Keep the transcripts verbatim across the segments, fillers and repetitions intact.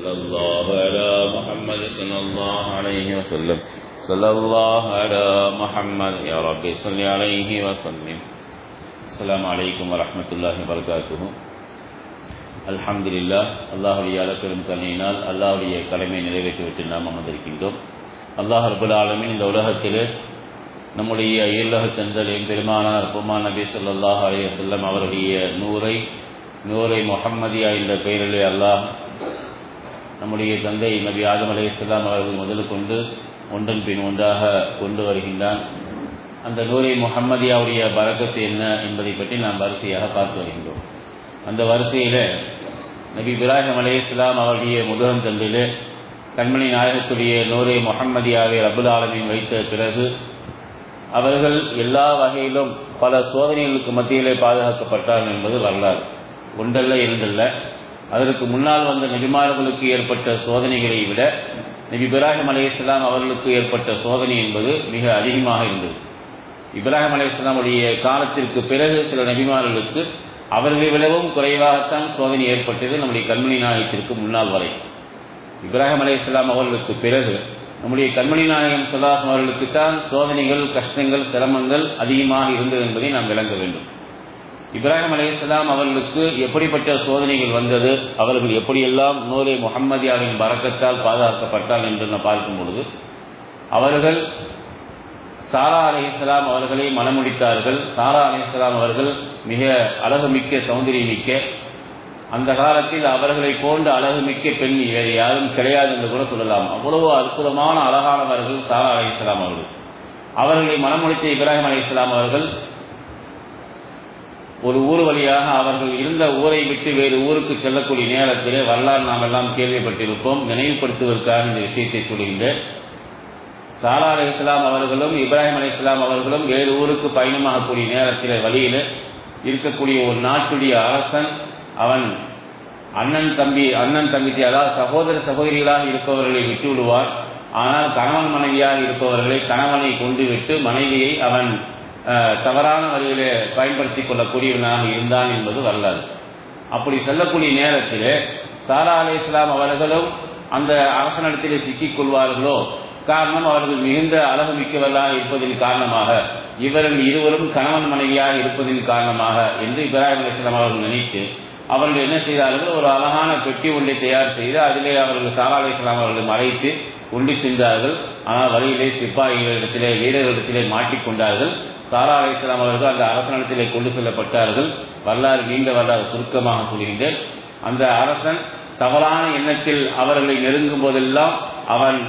صلى الله على محمد صلى الله عليه وسلم صلى الله على محمد يا رب صل عليه وسلم. السلام عليكم ورحمة الله وبركاته. அல்ஹம்துலில்லாஹ். அல்லாஹ்வுடைய அலப்பெரும் கருணையினால் அல்லாஹ்வுடைய கடமை நிறைவேற்றிவிட்டு நாம் அமர்ந்திருக்கின்றோம். அல்லாஹ் ரப்பல் ஆலமீன் இந்த உலகத்திலே நம்முடைய ஏழுலக தந்தல் எம்பெருமானார் பெருமான் நபி ஸல்லல்லாஹு அலைஹி வஸல்லம் அவருடைய நூரை நூரை முஹம்மதியா என்ற பெயரிலே அல்லாஹ் நம்முடைய தந்தை நபி ஆதம் அலைஹிஸ்ஸலாம் அவர்கள் முதல் கொண்டு ஒன்றன் பின் ஒன்றாக கொண்டு வருகின்றான். அந்த நூரை முஹம்மதியாவுடைய பரக்கத்து என்ன என்பதை பற்றி நாம் வரிசையாக பார்த்து வருகின்றோம். அந்த வரிசையில் நபி இப்ராஹிம் அலைஹிஸ்ஸலாம் அவருடைய முதுகன் தண்டிலே கண்மணி நாயகத்துடைய நூரை முஹம்மதியாவை ரப்பல் ஆலமீன் வைத்த பிறகு அவர்கள் எல்லா வகையிலும் பல சோதனைகளுக்கு மத்தியிலே பாதுகாக்கப்பட்டார்கள் என்பது வரலாறு. ஒன்றல்ல இரண்டல்ல. அதற்கு முன்னால் வந்த நபிமார்களுக்கு ஏற்பட்ட சோதனைகளை விட நபி இப்ராஹிம் அலைஹிஸ்ஸலாம் அவர்களுக்கு ஏற்பட்ட சோதனை என்பது மிக அதிகமாக இருந்தது. இப்ராஹிம் அலைஹிஸ்ஸலாமுடைய காலத்திற்கு பிறகு சில நபிமார்களுக்கு அவர்களை விடவும் குறைவாகத்தான் சோதனை ஏற்பட்டது நம்முடைய கண்மணி நாயகத்திற்கு முன்னால் வரை. இப்ராஹிம் அலைஹிஸ்ஸலாம் அவர்களுக்கு பிறகு நம்முடைய கண்மணி நாயகம் ஸல்லல்லாஹு அலைஹி அவர்களுக்குத்தான் சோதனைகள், கஷ்டங்கள், சிரமங்கள் அதிகமாக இருந்தது என்பதை நாம் விளங்க வேண்டும். இப்ராஹிம் அலைஹிஸ்ஸலாம் அவர்களுக்கு எப்படிப்பட்ட சோதனைகள் வந்தது, அவர்கள் எப்படியெல்லாம் நூரை முஹம்மதியாவின் பரக்கத்தால் பாதுகாக்கப்பட்டார் என்று நாம் பார்க்கும் பொழுது, அவர்கள் சாரா அலைஹிஸ்ஸலாம் அவர்களை மணமுடித்தார்கள். சாரா அலைஹிஸ்ஸலாம் அவர்கள் மிக அழகுமிக்க, சௌந்தரியமிக்க, அந்த காலத்தில் அவர்களை போன்ற அழகுமிக்க பெண் வேறு யாரும் கிடையாது என்று கூட சொல்லலாம். அவ்வளவு அற்புதமான அழகானவர்கள் சாரா அலைஹிஸ்ஸலாம் அவர்கள். அவர்களை மணமுடித்த இப்ராஹிம் அலைஹிஸ்ஸலாம் அவர்கள் ஒரு ஊர் வழியாக அவர்கள் இருந்த ஊரை விட்டு வேறு ஊருக்கு செல்லக்கூடிய நேரத்திலே வரலாறு நாம் எல்லாம் கேள்விப்பட்டிருப்போம். நினைவுபடுத்துவதற்காக இந்த விஷயத்தை சொல்கின்றேன். சாரா அலைஹிஸ்ஸலாம் அவர்களும் இப்ராஹிம் அலைஹிஸ்ஸலாம் அவர்களும் வேறு ஊருக்கு பயணமாகக்கூடிய நேரத்தில் வழியில் இருக்கக்கூடிய ஒரு நாட்டுடைய அரசன், அவன் அண்ணன் தம்பி அண்ணன் தம்பிக்கு அதாவது சகோதர சகோதரிகளாக இருப்பவர்களை விட்டு விடுவான். ஆனால் கணவன் மனைவியாக இருப்பவர்களை கணவனை கொண்டு விட்டு மனைவியை அவன் தவறான வழியிலே பயன்படுத்தி கொள்ளக்கூடியவனாக இருந்தான் என்பது வரலாறு. அப்படி செல்லக்கூடிய நேரத்தில் சாரா அலைஹிஸ்ஸலாம் அவர்களும் அந்த அரசனிடத்திலே சிக்கிக் கொள்வார்களோ, காரணம் அவர்கள் மிகுந்த அழகு மிக்கவர்களாக இருப்பதின் காரணமாக, இவர்கள் இருவரும் கணவன் மனைவியாக இருப்பதின் காரணமாக என்று இப்ராஹிம் அலைஹிஸ்ஸலாம் அவர்கள் நினைத்து அவர்கள் என்ன செய்தார்கள், ஒரு அழகான பெட்டி ஒன்றை தயார் செய்து அதிலே அவர்கள் சாரா அலைஹிஸ்ஸலாம் அவர்களை மறைத்து கொண்டு சென்றார்கள். ஆனால் வழியிலே சிப்பாய்களிடத்திலே வீரர்களிடத்திலே மாட்டிக்கொண்டார்கள். சாரா அலைஹிஸ்ஸலாம் அவர்கள் அந்த அரசனிடத்திலே கொண்டு செல்லப்பட்டார்கள். வரலாறு நீண்ட வரலாறு சுருக்கமாக சொல்கின்றேன். அந்த அரசன் தவறான எண்ணத்தில் அவர்களை நெருங்கும் போதெல்லாம் அவன்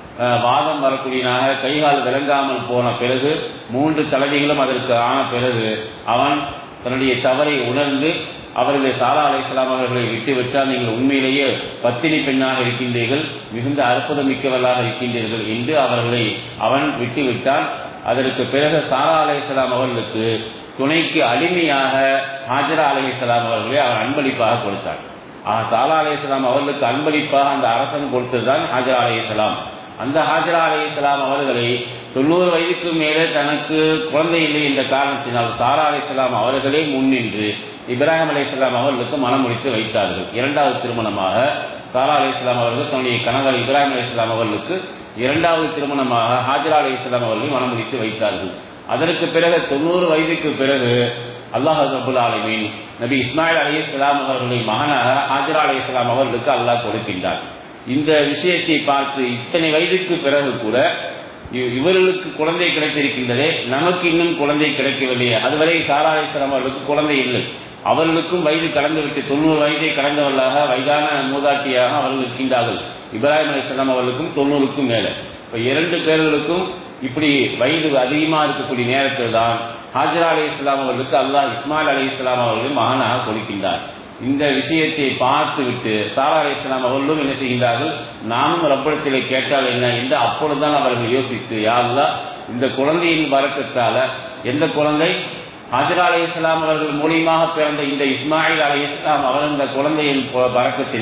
வாதம் வரக்கூடியனாக கைகால் விளங்காமல் போன பிறகு, மூன்று தலைவிகளும் அதற்கு ஆன பிறகு அவன் தன்னுடைய தவறை உணர்ந்து அவர்களை சாரா அலைஹிஸ்ஸலாம் அவர்களை விட்டுவிட்டால் நீங்கள் உண்மையிலேயே பத்தினி பெண்ணாக இருக்கின்றீர்கள், மிகுந்த அற்புதமிக்கவர்களாக இருக்கின்றீர்கள் என்று அவர்களை அவன் விட்டுவிட்டான். அதற்கு பிறகு சாரா அலைஹிஸ்ஸலாம் அவர்களுக்கு துணைக்கு அடிமையாக ஹாஜரா அலைஹிஸ்ஸலாம் அவர்களை அவன் அன்பளிப்பாக கொடுத்தான். சாரா அலைஹிஸ்ஸலாம் அவர்களுக்கு அன்பளிப்பாக அந்த அரசன் கொடுத்ததுதான் ஹாஜரா அலைஹிஸ்ஸலாம். அந்த ஹாஜரா அலைஹிஸ்ஸலாம் அவர்களை தொண்ணூறு வயதுக்கு மேலே தனக்கு குழந்தை இல்லை என்ற காரணத்தினால் சாரா அலைஹிஸ்ஸலாம் அவர்களே முன்னின்று இப்ராஹிம் அலைஹிஸ்ஸலாம் அவர்களுக்கு மனம் முடித்து வைத்தார்கள். இரண்டாவது திருமணமாக சாரா அலைஹிஸ்ஸலாம் அவர்கள் தன்னுடைய கணவர் இப்ராஹிம் அலைஹிஸ்ஸலாம் அவர்களுக்கு இரண்டாவது திருமணமாக ஹாஜரா அலைஹிஸ்ஸலாம் அவர்களை மனம் முடித்து வைத்தார்கள். அதற்கு பிறகு தொண்ணூறு வயதுக்கு பிறகு அல்லாஹ் ரப்பல் ஆலமீன் நபி இஸ்மாயில் அலைஹிஸ்ஸலாம் அவர்களை மகனாக ஹாஜரா அலைஹிஸ்ஸலாம் அவர்களுக்கு அல்லாஹ் கொடுக்கின்றார். இந்த விஷயத்தை பார்த்து இத்தனை வயதுக்கு பிறகு கூட இவர்களுக்கு குழந்தை கிடைத்திருக்கின்றதே, நமக்கு இன்னும் குழந்தை கிடைக்கவில்லையே. அதுவரை சாரா அலைஹிஸ்ஸலாம் அவர்களுக்கு குழந்தை இல்லை. அவர்களுக்கும் வயது கடந்துவிட்டு தொண்ணூறு வயதை கடந்தவர்களாக வயதான மூதாட்டியாக அவர்கள் இருக்கின்றார்கள். இப்ராஹிம் அலைஹிஸ்ஸலாம் அவர்களுக்கும் தொண்ணூறுக்கும் மேலே. இப்போ இரண்டு பேர்களுக்கும் இப்படி வயது அதிகமாக இருக்கக்கூடிய நேரத்தில் தான் ஹாஜரா அலைஹிஸ்ஸலாம் அவர்களுக்கு அல்லாஹ் இஸ்மாயில் அலைஹிஸ்ஸலாம் அவர்களை மகனாக கொடுக்கின்றார். இந்த விஷயத்தை பார்த்து விட்டு சாரா அலைஹிஸ்ஸலாம் அவர்களும் என்ன செய்கின்றார்கள், நானும் ரப்பிடத்திலே கேட்டால் என்ன என்று அப்பொழுதுதான் அவர்கள் யோசித்து, யா அல்லாஹ் இந்த குழந்தையின் பரக்கத்தால, எந்த குழந்தை ஹாஜரா அலைஹிஸ்ஸலாம் அவர்கள் மூலியமாக பிறந்த இந்த இஸ்மாயில் அலைஹிஸ்ஸலாம் அவர்கள் இந்த குழந்தையின் பரக்கத்தினால்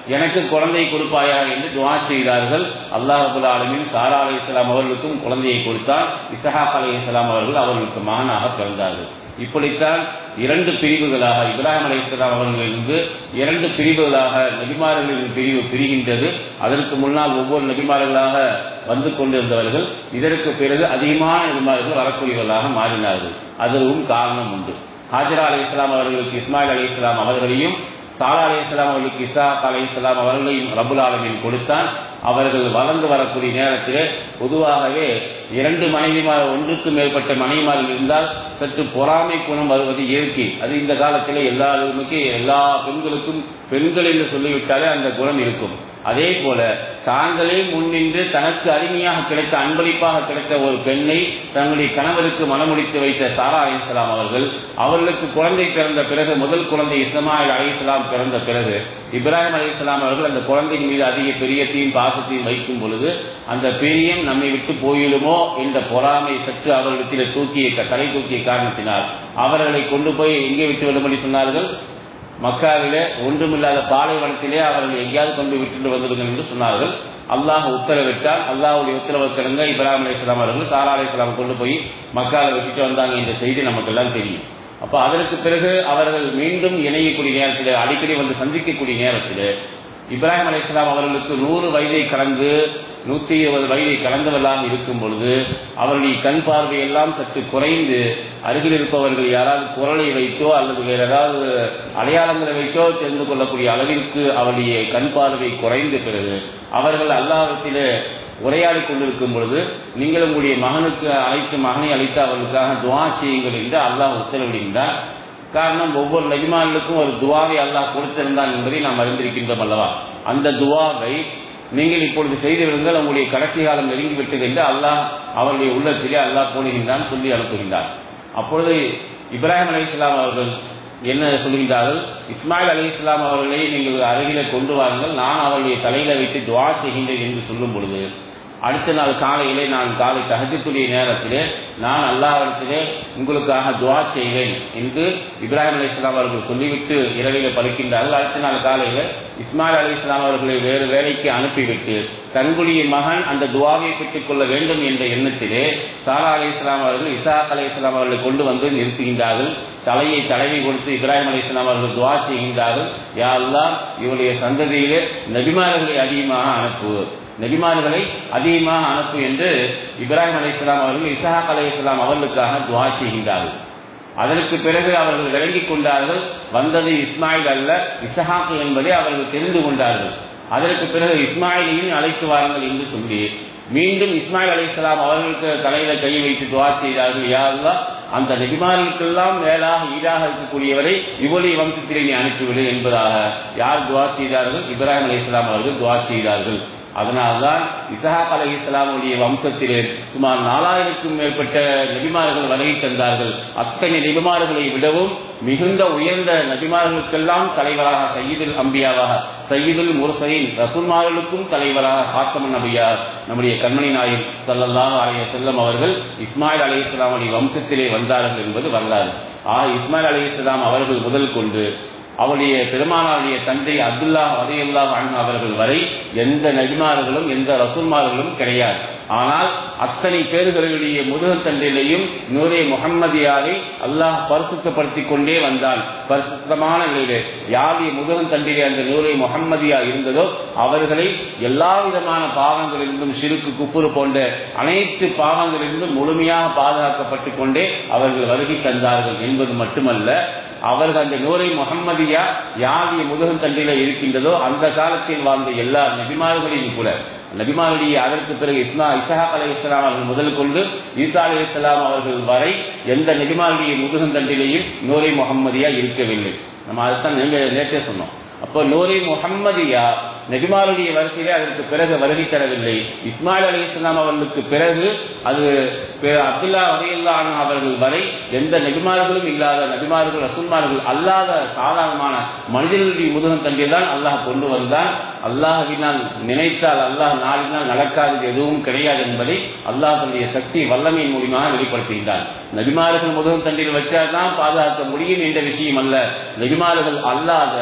எனக்கு குழந்தை கொடுப்பாயா என்று துஆ செய்தார்கள். அல்லாஹ் ரப்பல் ஆலமீன் சாரா அலைஹிஸ்ஸலாம் அவர்களுக்கும் குழந்தையை கொடுத்தார். இஸ்ஹாக் அலைஹிஸ்ஸலாம் அவர்கள் அவர்களுக்கு மகனாக பிறந்தார்கள். இப்படித்தான் இரண்டு பிரிவுகளாக இப்ராஹிம் அலைஹிஸ்ஸலாம் அவர்களிலிருந்து இரண்டு பிரிவுகளாக நபிமார்களின் பிரிவு பிரிகின்றது. அதற்கு முன்னால் ஒவ்வொரு நபிமார்களாக வந்து கொண்டிருந்தவர்கள் இதற்கு பிறகு அதிகமான நபிமார்கள் வரக்கூடியவர்களாக மாறினார்கள். அதற்கும் காரணம் உண்டு. ஹாஜரா அலைஹிஸ்ஸலாம் அவர்களுக்கு இஸ்மாயில் அலைஹிஸ்ஸலாம் அவர்களையும், சாரா அலைஹிஸ்ஸலாம் அவர்களுக்கு இஸ்ஹாக் அலைஹிஸ்ஸலாம் அவர்களையும் ரப்புல் ஆலமீன் கொடுத்தான். அவர்கள் வளர்ந்து வரக்கூடிய நேரத்திலே பொதுவாகவே இரண்டு மனைவிமார் ஒன்றுக்கு மேற்பட்ட மனைவிமார்கள் இருந்தால் சற்று பொறாமை குணம் வருவது இயற்கை. அது இந்த காலத்திலே எல்லாருக்கும் எல்லா பெண்களுக்கும் பெண்கள் என்று சொல்லிவிட்டாலே அந்த குணம் இருக்கும். அதே போல தாங்களே முன்னின்று தனக்கு அருமையாக கிடைத்த அன்பளிப்பாக கிடைத்த ஒரு பெண்ணை தன்னுடைய கணவருக்கு மனமுடித்து வைத்த சாரா அலைஹிஸ்ஸலாம் அவர்கள் அவர்களுக்கு குழந்தை பிறந்த பிறகு முதல் குழந்தை இஸ்மாயில் அலைஹிஸ்ஸலாம் பிறந்த பிறகு இப்ராஹிம் அலைஹிஸ்ஸலாம் அவர்கள் அந்த குழந்தையின் மீது அதிக பிரியத்தையும் பாசத்தையும் வைக்கும் பொழுது அந்த பிரியம் நம்மை விட்டு போயிடுமோ என்ற பொறாமை சற்று அவர்களிடத்தில் தூக்கிய தலை தூக்கிய காரணத்தினால் அவர்களை கொண்டு போய் எங்கே விட்டு விடும்படி சொன்னார்கள்? மக்காவிலே ஒன்றுமில்லாத பாலைவனத்திலே அவர்கள் எங்கேயாவது கொண்டு விட்டு வந்துடுங்கள் என்று சொன்னார்கள். அல்லாஹ் உத்தரவிட்டால் அல்லாஹ்வுடைய உத்தரவுக்கிழங்க இப்ராஹிம் அலைஹிஸ்ஸலாம் அவர்கள் சாரா அலைஹிஸ்ஸலாம் கொண்டு போய் மக்காவில் விட்டுட்டு வந்தாங்க என்ற செய்தி நமக்கு எல்லாம் தெரியும். அப்போ அதற்கு பிறகு அவர்கள் மீண்டும் இணையக்கூடிய நேரத்தில் அடிக்கடி வந்து சந்திக்கக்கூடிய நேரத்தில் இப்ராஹிம் அலைஹிஸ்ஸலாம் அவர்களுக்கு நூறு வயதை கடந்து நூற்றி இருபது வயதை கடந்தவர்களாக இருக்கும் பொழுது அவருடைய கண் பார்வையெல்லாம் சற்று குறைந்து அருகில் இருப்பவர்கள் யாராவது குரலை வைத்தோ அல்லது வேற ஏதாவது அடையாளங்களை வைத்தோ தெரிந்து கொள்ளக்கூடிய அளவிற்கு அவருடைய கண் பார்வை குறைந்த பிறகு அவர்கள் அல்லாஹ்விடத்திலே உரையாடி கொண்டிருக்கும் பொழுது நீங்கள் உங்களுடைய மகனுக்கு அழைத்து மகனை அழைத்து அவர்களுக்காக துஆ செய்யுங்கள் என்று அல்லாஹ் உத்தரவிடுகின்றார். காரணம், ஒவ்வொரு நபிமார்களுக்கும் ஒரு துவாவை அல்லாஹ் கொடுத்திருந்தான் என்பதை நாம் அறிந்திருக்கின்றோம் அல்லவா? அந்த துவாவை நீங்கள் இப்பொழுது செய்து விடுங்கள், உங்களுடைய கடைசி காலம் நெருங்கிவிட்டது என்று அல்லாஹ் அவருடைய உள்ளத்திலே அல்லாஹ் போடுகின்றான், சொல்லி அனுப்புகின்றார். அப்பொழுது இப்ராஹிம் அலைஹிஸ்ஸலாம் அவர்கள் என்ன சொல்கின்றார்கள்? இஸ்மாயில் அலைஹிஸ்ஸலாம் அவர்களை நீங்கள் அருகிலே கொண்டு வாருங்கள், நான் அவருடைய தலையில வைத்து துஆ செய்கின்றேன் என்று சொல்லும் பொழுது அடுத்த நாள் காலையிலே நான் காலை தஹஜ்ஜுடைய நேரத்திலே நான் அல்லாஹ்விடத்திலே உங்களுக்காக துஆ செய்வேன் என்று இப்ராஹிம் அலைஹிஸ்ஸலாம் அவர்கள் சொல்லிவிட்டு இரவிலே படுக்கின்றார்கள். அடுத்த நாள் காலையில் இஸ்மாயில் அலைஹிஸ்ஸலாம் அவர்களை வேறு வேலைக்கு அனுப்பிவிட்டு தன்னுடைய மகன் அந்த துஆவை பெற்றுக் கொள்ள வேண்டும் என்ற எண்ணத்திலே சாரா அலைஹிஸ்ஸலாம் அவர்கள் இஸ்ஹாக் அலைஹிஸ்ஸலாம் அவர்களை கொண்டு வந்து நிறுத்துகின்றார்கள். தலையை தடவி கொடுத்து இப்ராஹிம் அலைஹிஸ்ஸலாம் அவர்கள் துஆ செய்கின்றார்கள், யா அல்லாஹ் இவருடைய சந்ததியிலே நபிமார்களை அதிகமாக அனுப்பு, நபிமார்களை அதிகமாக அனுப்பு என்று இப்ராஹிம் அலைஹிஸ்ஸலாம் அவர்கள் இஸ்ஹாக் அலைஹிஸ்ஸலாம் அவர்களுக்காக துஆ செய்கின்றார்கள். அதற்கு பிறகு அவர்கள் விளங்கிக் கொண்டார்கள், வந்தது இஸ்மாயில் அல்ல இஸ்ஹாக் என்பதை அவர்கள் தெரிந்து கொண்டார்கள். அதற்கு பிறகு இஸ்மாயிலையும் அழைத்து வாருங்கள் என்று சொல்லி மீண்டும் இஸ்மாயில் அலைஹிஸ்ஸலாம் அவர்களுக்கு தலையில கை வைத்து துஆ செய்தார்கள், யா அல்லாஹ் அந்த நபிமார்களுக்கெல்லாம் மேலாக ஈடாக இருக்கக்கூடியவரை இவருடைய வம்சத்திலே நீ அனுப்பிவிடு என்பதாக யார் துஆ செய்தார்கள்? இப்ராஹிம் அலைஹிஸ்ஸலாம் அவர்கள் துஆ செய்தார்கள். அதனால்தான் இஸ்ஹாக் அலைஹிஸ்ஸலாமுடைய வம்சத்திலே சுமார் நாலாயிரத்துக்கும் மேற்பட்ட நபிமார்கள் வருகை தந்தார்கள். அத்தனை நபிமார்களை விடவும் மிகுந்த உயர்ந்த நபிமார்களுக்கெல்லாம் தலைவராக சய்யிதுல் அம்பியாவாக சய்யிதுல் முர்சலீன் ரசூல்மார்களுக்கும் தலைவராக காத்தமுன் நபியார் நம்முடைய கண்மணி நாயகம் ஸல்லல்லாஹு அலைஹி வஸல்லம் அவர்கள் இஸ்மாயில் அலைஹிஸ்ஸலாமுடைய வம்சத்திலே வந்தார்கள் என்பது வரலாறு. ஆக இஸ்மாயில் அலைஹிஸ்ஸலாம் அவர்கள் முதல் கொண்டு அவருடைய பெருமானாருடைய தந்தை அப்துல்லாஹ் ரலியல்லாஹு அன்ஹு அவர்கள் வரை எந்த நபிமார்களும் எந்த ரசூல்மார்களும் கிடையாது. ஆனால் அத்தனை பேர்களுடைய முதுகத்தண்டிலேயும் நூரே முஹம்மதியாவை அல்லாஹ் பரிசுத்தப்படுத்திக் கொண்டே வந்தான். பரிசுத்தமான நிலையிலே யாருடைய முதுகத்தண்டிலே அந்த நூரே முஹம்மதியா இருந்ததோ அவர்களை எல்லா விதமான பாவங்களிலிருந்தும் ஷிர்க் குஃப்ர் போன்ற அனைத்து பாவங்களிலிருந்தும் முழுமையாக பாதுகாக்கப்பட்டு கொண்டே அவர்கள் வருகை தந்தார்கள் என்பது மட்டுமல்ல, அவர்கள் அந்த நூரை முஹம்மதியா யாருடைய முதுகத்தண்டிலே இருக்கின்றதோ அந்த காலத்தில் வாழ்ந்த எல்லா நபிமார்களையும் கூட நபிமாருடைய அதற்கு பிறகு இஸ்மா இஸ்ஹாக் அலைஹிஸ்ஸலாம் அவர்கள் முதல் கொண்டு ஈசா அலைஹிஸ்ஸலாம் அவர்கள் வரை எந்த நபிமாருடைய முதுகந்தண்டிலேயும் நூரை முஹம்மதியா இருக்கவில்லை. நம்ம அதைத்தான் நேற்றே சொன்னோம். அப்போ நூரை முஹம்மதியா நபிமாருடைய வரிசையிலே அதற்கு பிறகு வருகை தரவில்லை. இஸ்மாயில் அலைஹிஸ்ஸலாம் அவர்களுக்கு பிறகு அது அப்துல்லா ரலியல்லாஹு அன்ஹு அவர்கள் வரை எந்த நபிமார்களும் இல்லாத நபிமார்கள் ரசூல்மார்கள் அல்லாத சாதாரணமான மனிதர்களுடைய முதுகன் தண்டில் தான் அல்லாஹ் கொண்டு வந்தான். அல்லாஹ்வினால் நினைத்தால் அல்லாஹ் நாடினால் நடக்காதது எதுவும் கிடையாது என்பதை அல்லாஹ் தன்னுடைய சக்தி வல்லமையின் மூலமாக வெளிப்படுத்துகின்றான். நபிமார்கள் முதுகன் தண்டில் வச்சால்தான் பாதுகாக்க முடியும் என்ற விஷயம் அல்ல. நபிமார்கள் அல்லாத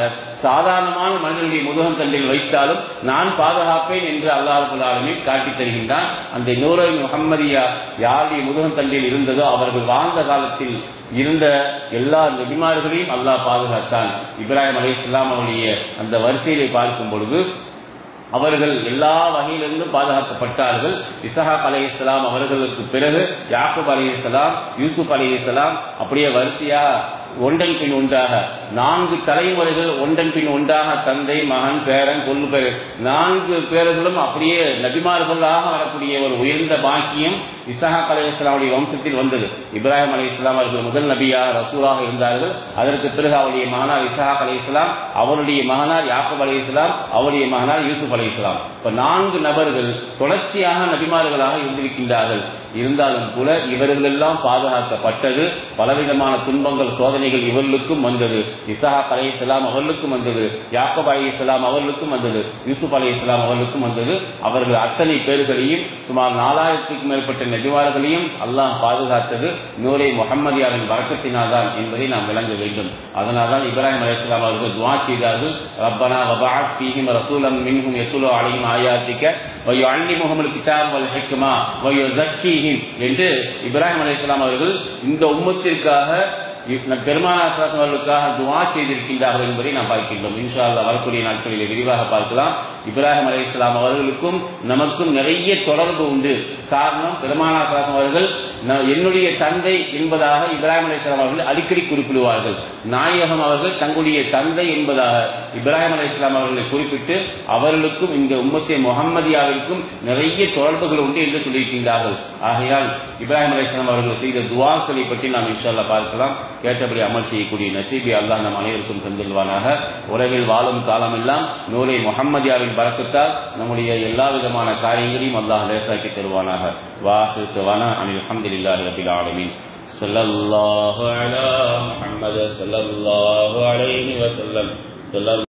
சாதாரணமான மனிதனுடைய முதுகன் தண்டில் வைத்தாலும் நான் பாதுகாப்பேன் என்று அல்லாஹ் ரப்பல் ஆலமீன் காட்டித் தருகின்றான். அந்த நூரை முஹம்மதியா யாருடைய முதுகன் தண்டில் இருந்ததோ அவர்கள் வாழ்ந்த காலத்தில் இருந்த எல்லா நபிமார்களையும் அல்லாஹ் பாதுகாத்தான். இப்ராஹிம் அலைஹிஸ்ஸலாம் அவருடைய அந்த வரிசையிலே பார்க்கும் பொழுது அவர்கள் எல்லா வகையிலிருந்தும் பாதுகாக்கப்பட்டார்கள். இஸ்ஹாக் அலைஹிஸ்ஸலாம் அவர்களுக்கு பிறகு யாக்கூப் அலைஹிஸ்ஸலாம், யூசுப் அலைஹிஸ்ஸலாம், அப்படியே வரிசையா ஒன்றன் பின் ஒன்றாக நான்கு தலைமுறைகள் ஒன்றன் பின் ஒன்றாக தந்தை, மகன், பேரன், கொல்லு பேர் நான்கு பேர்களும் அப்படியே நபிமார்களாக வரக்கூடிய ஒரு உயர்ந்த பாக்கியம் இஸ்ஹாக் அலைஹிஸ்ஸலாமுடைய வம்சத்தில் வந்தது. இப்ராஹிம் அலைஹிஸ்ஸலாம் அவர்கள் முதல் நபியா ரசூலாக இருந்தார்கள். அதற்கு பிறகு அவருடைய மகனார் இஸ்ஹாக் அலைஹிஸ்ஸலாம், அவருடைய மகனார் யாக்கூப் அலைஹிஸ்ஸலாம், அவருடைய மகனார் யூசுப் அலைஹிஸ்ஸலாம். இப்ப நான்கு நபர்கள் தொடர்ச்சியாக நபிமார்களாக இருந்திருக்கின்றார்கள். இருந்தாலும் கூட இவர்கள் எல்லாம் பாதுகாக்கப்பட்டது. பலவிதமான துன்பங்கள், சோதனைகள் இவர்களுக்கும் வந்தது. இஸ்ஹாக் அலைஹிஸ்ஸலாம் அவர்களுக்கும் வந்தது, யாக்கூப் அலைஹிஸ்ஸலாம் அவர்களுக்கும் வந்தது, யூசுப் அலைஹிஸ்ஸலாம் அவர்களுக்கும் வந்தது. அவர்கள் அத்தனை பேர்களையும் சுமார் நாலாயிரத்துக்கும் மேற்பட்ட நபிமார்களையும் அல்லாஹ் பாதுகாத்தது நூரை முஹம்மதியாவின் பரக்கத்தினால்தான் என்பதை நாம் விளங்க வேண்டும். அதனால்தான் இப்ராஹிம் அலைஹிஸ்ஸலாம் அவர்கள் துஆ செய்தார்கள், ரப்பனா வபஅத் ஃபீஹிம் ரசூலன் மின்ஹும் யத்லு அலைஹிம் ஆயாத்திக வ யுஅல்லிமுஹுமுல் கிதாப வல் ஹிக்மா வ யுஸக்கீஹிம் என்று இப்ராஹிம் அலைஹிஸ்ஸலாம் அவர்கள் இந்த உம்மத்திற்காக பெருமானார் அவர்களுக்காக துஆ செய்திருக்கின்றார்கள் என்பதை நாம் பார்க்கின்றோம். இன்ஷா அல்லாஹ் வரக்கூடிய நாட்களிலே விரிவாக பார்க்கலாம். இப்ராஹிம் அலைஹிஸ்ஸலாம் அவர்களுக்கும் நமக்கும் நிறைய தொடர்பு உண்டு. காரணம், பெருமானார் அவர்கள் என்னுடைய தந்தை என்பதாக இப்ராஹிம் அலைஹிஸ்ஸலாம் அவர்கள் அடிக்கடி குறிப்பிடுவார்கள். நாயகம் அவர்கள் தங்களுடைய தந்தை என்பதாக இப்ராஹிம் அலைஹிஸ்ஸலாம் அவர்களை குறிப்பிட்டு அவர்களுக்கும் இந்த உம்மத்தே முஹம்மதியாவிற்கும் நிறைய தொடர்புகள் உண்டு என்று சொல்லியிருக்கின்றார்கள். ஆகையால் இப்ராஹிம் அலைஹிஸ்ஸலாம் அவர்கள் செய்த துஆக்களை பற்றி நாம் இன்ஷா அல்லாஹ் பார்க்கலாம். கேட்டபடி அமல் செய்யக்கூடிய நசீபை அல்லாஹ் நம் அனைவருக்கும் தந்திருவானாக. உலகில் வாழும் காலமெல்லாம் நூரை முஹம்மதியாவின் பரக்கத்தால் நம்முடைய எல்லா விதமான காரியங்களையும் அல்லாஹ் லேசாக்கி தருவானாக. வாஹிரு தவானா அனில் ஹம்துலில்லாஹி ரப்பில் ஆலமீன். ஸல்லல்லாஹு அலா முஹம்மது ஸல்லல்லாஹு அலைஹி வஸல்லம்.